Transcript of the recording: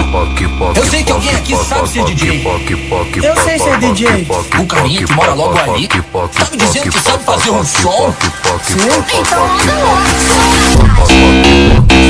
Eu sei que alguém aqui sabe ser DJ. Eu sei ser DJ. O carinha que mora logo ali tá me dizendo que sabe fazer um som. Sim. Então manda logo.